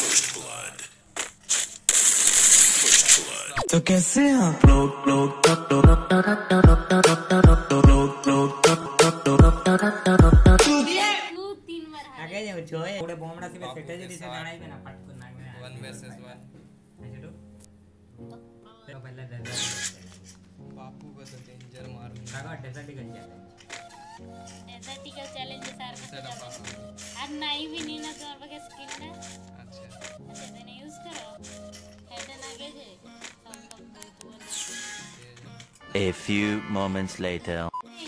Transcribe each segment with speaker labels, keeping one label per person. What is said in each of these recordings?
Speaker 1: तो कैसे आप
Speaker 2: आगे जाओ छोए थोड़े बोमड़ा से सेट जदी से जाना ही ना फट को ना
Speaker 3: 1 वर्सेस 1
Speaker 2: ऐसे तो पहले
Speaker 3: बापू को तो डेंजर मारूंगा
Speaker 2: काका डेजर्टिकल
Speaker 4: चैलेंज सार आज नहीं भी नहीं ना तो बगे स्किन है
Speaker 3: अच्छा
Speaker 4: देने यूज करो हेड आगे जे
Speaker 5: A few moments later.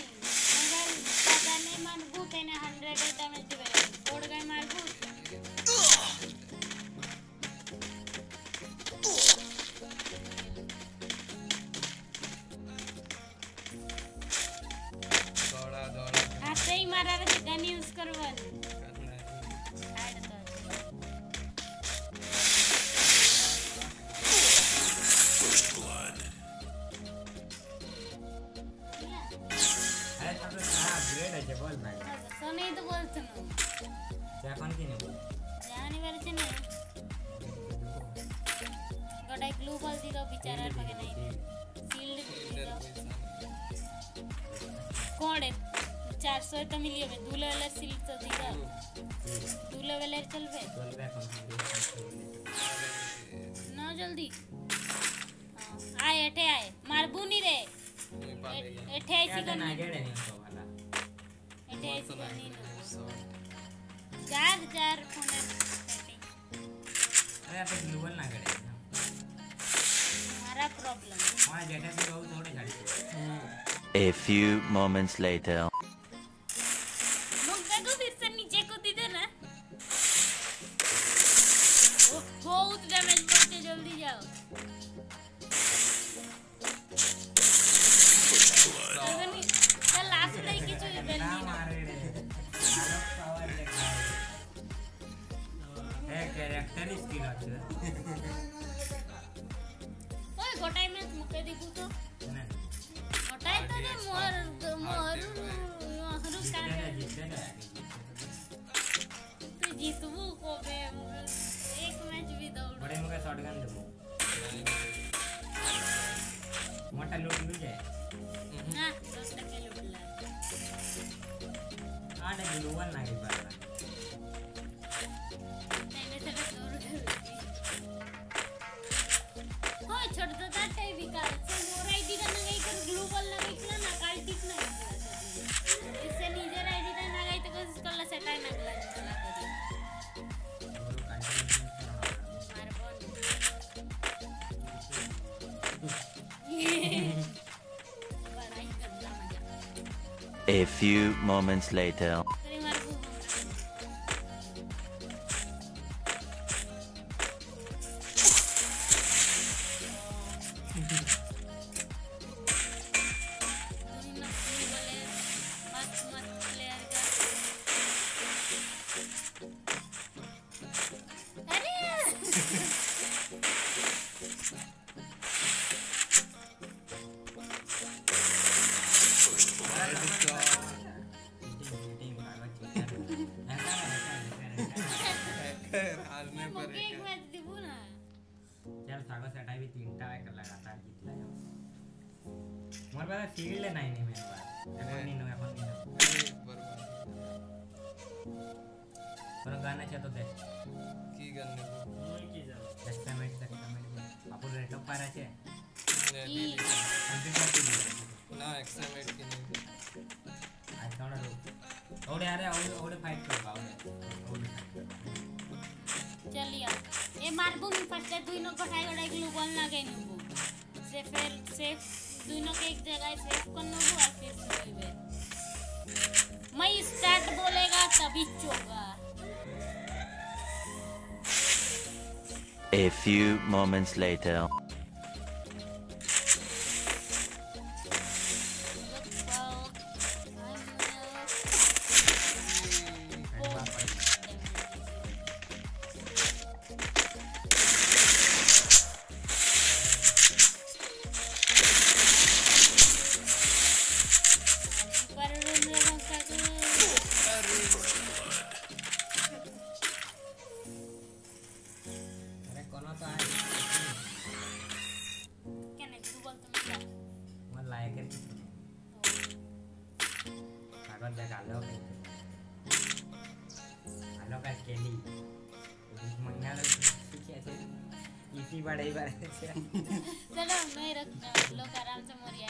Speaker 4: कोण 400 तो मिली है दूले वाले सिल्क तो दिखा दूले वाले चल बे ना जल्दी आए एठे आए मारबू नहीं रे एठे ऐसी को नहीं एठे ऐसी को नहीं चार फोन
Speaker 2: अरे आप ग्लोबल ना करे
Speaker 4: हमारा प्रॉब्लम
Speaker 2: हमारा डेटा से बहुत थोड़े गाड़ी
Speaker 5: A few moments later.
Speaker 4: मुझे को फिर से नीचे को दे देना बहुत डैमेज पहुंचे जल्दी जाओ चल लास्ट नहीं किसी ने बेल नहीं
Speaker 2: कैरेक्टर स्किल আছে
Speaker 4: ओए गोटाई में मुके दिखू तो गोटाई तो ने मोर हरू का तू जीतबू को बे एक मैच भी दौड़
Speaker 2: बड़े मुके शॉटगन देबो मोटा लूट लू जाए
Speaker 4: ना 10 टके लूट ला
Speaker 2: आडे ग्लोबल ना के बार
Speaker 4: छोड़ दो टाटे भी का से मोर आईडी का नहीं कर ग्लोबल ना निकला ना काल टिक ना इससे नीचे आईडी का ना गई तो कोशिश कर ला सेट ना गला चला करी
Speaker 5: A few moments later.
Speaker 2: Field नहीं मेरे पास नहीं पर गाना चाहतो दे
Speaker 3: की गाने
Speaker 2: एक्सपेरिमेंट आपण रेट ऑफ पारा छे
Speaker 3: ना एक्सपेरिमेंट की नहीं
Speaker 2: आज थोड़ा ओडे अरे ओडे फाइट कर बाओ
Speaker 4: चलिए ए मारबू मी फर्स्ट दुई नो पठाई गडा ग्लोबल ना गई नु से फिर सेफ दोनों के एक जगह सेव करना हुआ फिर सुबह मैं स्टार्ट बोलेगा तभी चोगा
Speaker 5: A few moments later.
Speaker 2: जगह लो का केली मंगना कैसे इसी बड़े ही बड़े
Speaker 4: चलो नहीं रखना लोग आराम से मोरी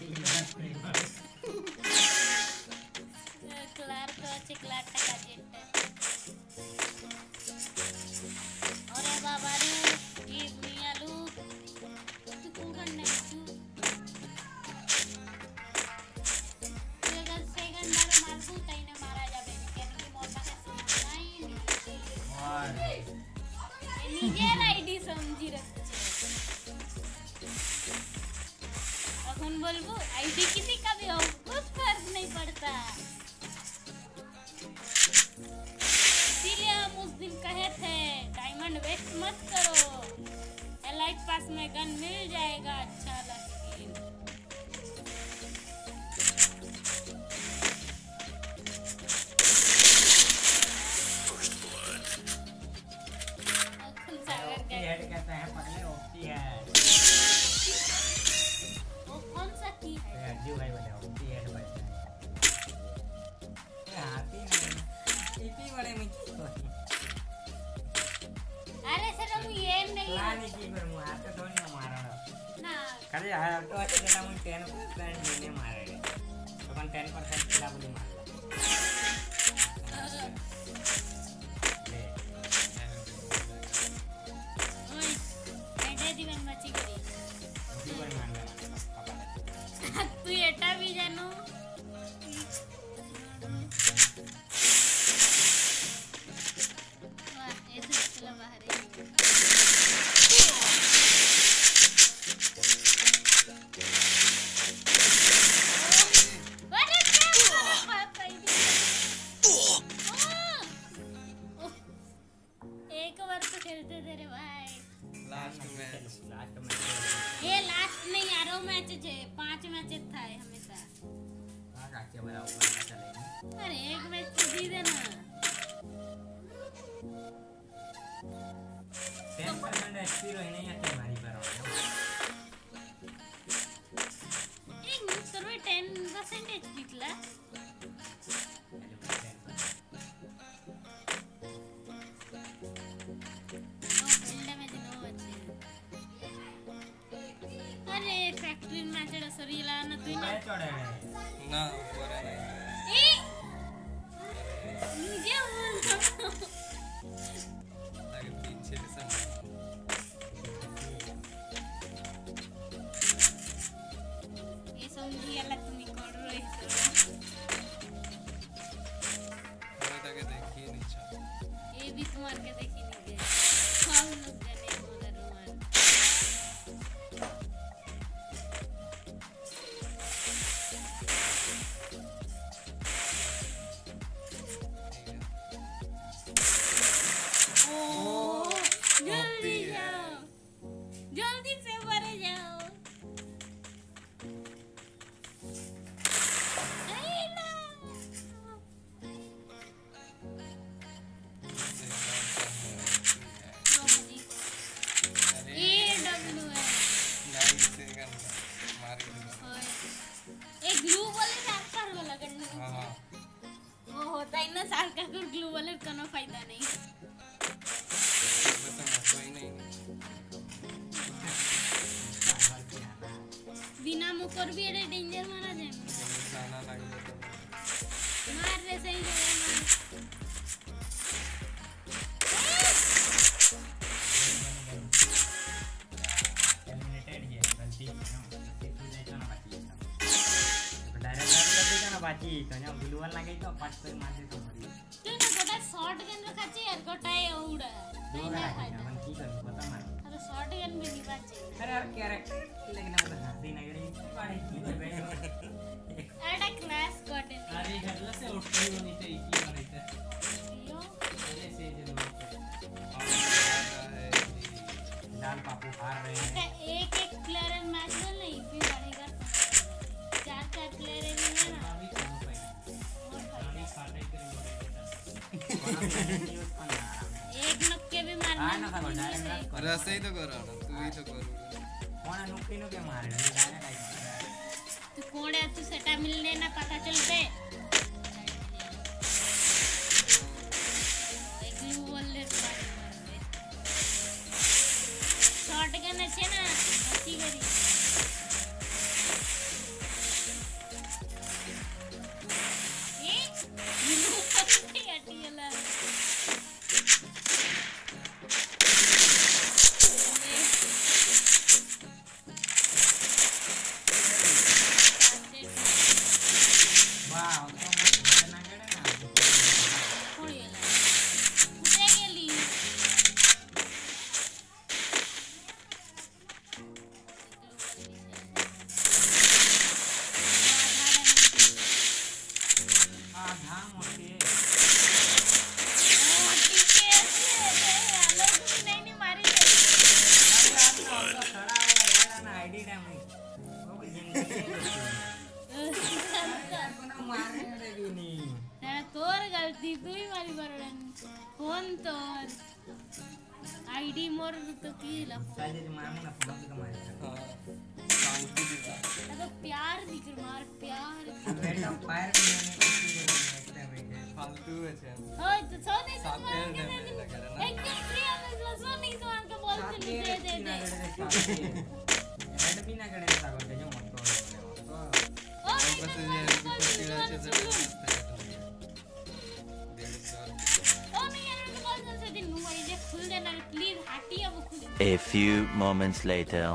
Speaker 4: क्लार तो अच्छे क्लार टका जेट अरे बाबा रे गिव मी अ लुक तू कौन करने तू सेकंड मारबू तईने मारा जाबे केन की मोटा का नहीं
Speaker 2: और
Speaker 4: নিজের আইডি সমঝি রাখছে এখন বলবো आईडी किसी का भी हो कुछ फर्क नहीं पड़ता इसीलिए हम उस दिन कहे थे डायमंड वेस्ट मत करो एलाइट पास में गन मिल जाएगा अच्छा स्किन
Speaker 2: हेड कहते हैं पगले ओपी है
Speaker 4: वो कौन सा की है
Speaker 2: जी भाई बोले ओपी हेड बजता है हाथी नहीं इतनी बड़े में
Speaker 4: अरे सर हम ये नहीं
Speaker 2: प्लान की पर मु हाथ थोड़ी ना मारना
Speaker 4: ना
Speaker 2: खाली हाथ तो अच्छे डेटा मु 10% देने मारे तो अपन 10% खिला बोली मार
Speaker 4: तू एटा भी जानो वाह ऐसे चला बाहर अरे क्या एक बार तो खेलते थे रे भाई
Speaker 3: लास्ट मैच
Speaker 4: ये लास्ट नहीं यारो मैच है 5 मैच था हमेशा
Speaker 2: हां काके बड़ा ऊपर चलेगा
Speaker 4: अरे एक मैच तो दी देना
Speaker 2: 10% एचपी रहने या तुम्हारी पर
Speaker 4: एक मिनट में 10% एचपी ला अरे फैक्ट्री मैच सरी लाना तू ना
Speaker 2: चढ़े
Speaker 3: ना ऊपर है
Speaker 4: ए मुझे बोल
Speaker 3: ताकि पीछे से
Speaker 4: ये समझी वाला तुम्ही कर रही
Speaker 3: और ताकि देखिए नीचे
Speaker 4: ये भी तुम्हारे के देखी नहीं गए हम लोग जाने मगर रुमान जल्दी जाओ जल्दी से भरे जाओ नहीं ना
Speaker 3: अरे
Speaker 4: AW है
Speaker 3: नाइस सेकंड मार के
Speaker 4: एक ग्लू वाले सारखा वाला करने
Speaker 3: हां
Speaker 4: वो होता है ना सारखा कर ग्लू वाले कोनो फायदा नहीं
Speaker 3: कोई नहीं
Speaker 4: बिना मुकर भी अरे डेंजर मारा जाए
Speaker 3: निशाना लग जाता
Speaker 4: मार रे सही जगह मार
Speaker 2: एलिमिनेटेड ये गलती से तू जाए तो ना बाकी डायरेक्ट कर देगा ना बाकी तो ना ब्लू वाला लगे तो पांच पे मार दे तो मरी
Speaker 4: तू ना गोटा शॉट गन रखाची यार गोटा ये उड़ा
Speaker 2: दो
Speaker 4: नहीं ना
Speaker 2: रहा
Speaker 4: फायदा
Speaker 2: है मन की कर पता मार
Speaker 4: अरे शॉट गन भी नहीं बाचे
Speaker 2: अरे यार कैरेक्टर लेकिन अब हाथी नगरी बड़े की बैठ
Speaker 4: अरे क्लास गोटे
Speaker 6: अरे घटला से उठती होनी चाहिए की मारते
Speaker 4: यो
Speaker 6: अरे से जो
Speaker 2: दाल पापू हार रहे हैं
Speaker 4: एक एक प्लेयर मैच में नहीं फिर बढ़ेगा 4 प्लेयर है ना
Speaker 6: अभी कौन पाए
Speaker 4: और
Speaker 6: पानी खाते करे
Speaker 4: एक नक्के भी मारना
Speaker 2: हां ना था डायरेक्ट
Speaker 3: अरे ऐसे ही तो कर रहा ना तू ही तो कर
Speaker 2: कौन नुक्की नु के मारे डायरेक्ट
Speaker 4: तू कोड़े तू सेटा मिलने ना पता चलते नंतर आयडी मोर तो की लगता
Speaker 2: साजे मारने ना समझ का मारे
Speaker 3: हाँ शांति दिखा
Speaker 4: है प्यार दिख मार प्यार
Speaker 2: रेट ऑफ फायर भी नहीं किसी को नहीं बेटे
Speaker 3: फालतू है चैन
Speaker 4: होय तो सो नहीं तो
Speaker 3: साथ में डैमेज लगा रहा ना
Speaker 4: एकदम फ्री है सो नहीं तो अंक बोल दे दे
Speaker 2: रेड भी ना करे सागो जो मत तो
Speaker 4: ओ नहीं
Speaker 3: बस
Speaker 4: तो
Speaker 3: ये पट्टी से ओ
Speaker 4: नहीं यार तो बोल से दिन नु ये खुल देना प्लीज हाटी अब खुल
Speaker 5: A few moments later.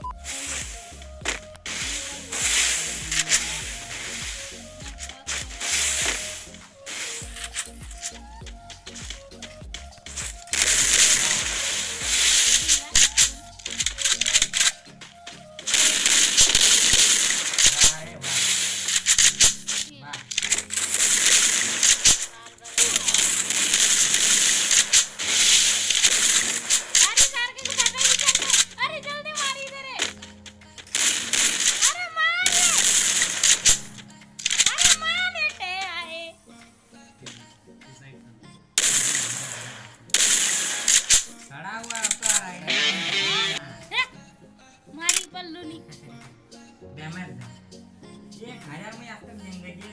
Speaker 4: अरे सर के पकड़ अरे जल्दी मार इधर है अरे मार बेटे आए
Speaker 2: खड़ा हुआ आपका राइट
Speaker 4: मारी पल्लू नी
Speaker 2: डैमेज ये 1000 में आज तक जिंदगी